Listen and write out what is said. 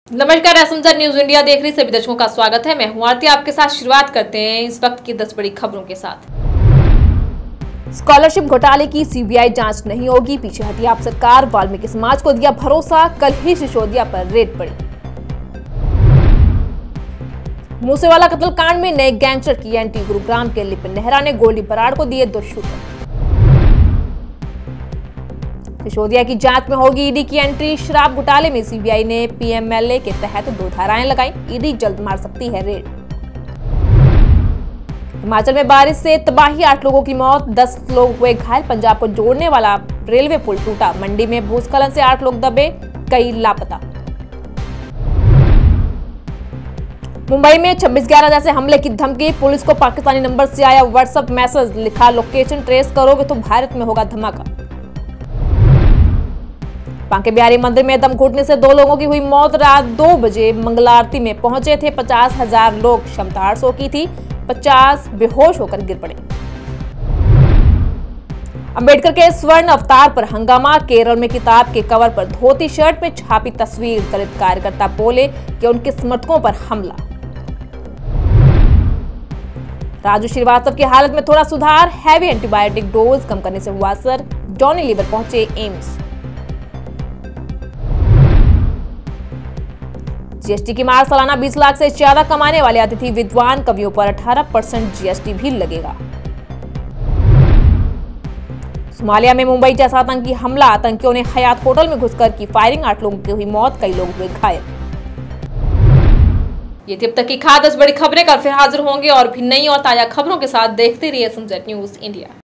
नमस्कार, एसएमजेड news India देख रही सभी दर्शकों का स्वागत है। मैं हूं आरती, आपके साथ शुरुआत करते हैं इस वक्त की 10 बड़ी खबरों के साथ। स्कॉलरशिप घोटाले की सीबीआई जांच नहीं होगी, पीछे हटी आप सरकार, वाल्मीकि समाज को दिया भरोसा, कल ही सिसोदिया पर रेड पड़ी। मूसेवाला कत्लकांड में नए गैंगस्टर की एंट्री, गुरुग्राम के लिपिन नेहरा ने गोली बराड़ को दिए 2 शूटर। सिसोदिया की जांच में होगी ईडी की एंट्री, शराब घोटाले में सीबीआई ने पीएमएलए के तहत 2 धाराएं लगाई, ईडी जल्द मार सकती है रेड। हिमाचल में बारिश से तबाही, 8 लोगों की मौत, 10 लोग हुए घायल, पंजाब को जोड़ने वाला रेलवे पुल टूटा, मंडी में भूस्खलन से 8 लोग दबे, कई लापता। मुंबई में 26/11 जैसे हमले की धमकी, पुलिस को पाकिस्तानी नंबर से आया व्हाट्सएप मैसेज, लिखा लोकेशन ट्रेस करोगे तो भारत में होगा धमाका। बांके बिहारी मंदिर में दम घुटने से 2 लोगों की हुई मौत, रात 2 बजे मंगला आरती में पहुंचे थे 50,000 लोग, क्षमता 800 की थी, 50 बेहोश होकर गिर पड़े। अंबेडकर के स्वर्ण अवतार पर हंगामा, केरल में किताब के कवर पर धोती शर्ट में छापी तस्वीर, दलित कार्यकर्ता बोले कि उनके समर्थकों पर हमला। राजू श्रीवास्तव की हालत में थोड़ा सुधार, हैवी एंटीबायोटिक डोज कम करने से हुआ असर, जॉनी लीवर पहुंचे एम्स। जीएसटी की मार, सालाना 20 लाख से ज्यादा कमाने वाले अतिथि विद्वान कवियों पर 18% जीएसटी भी लगेगा। सोमालिया में मुंबई जैसा आतंकी हमला, आतंकियों ने हयात होटल में घुसकर की फायरिंग, 8 लोगों की हुई मौत, कई लोग हुए घायल। ये थी अब तक की खास 10 बड़ी खबरें, कल फिर हाजिर होंगे और भी नई और ताजा खबरों के साथ। देखते रहिए एसएमजेड न्यूज इंडिया।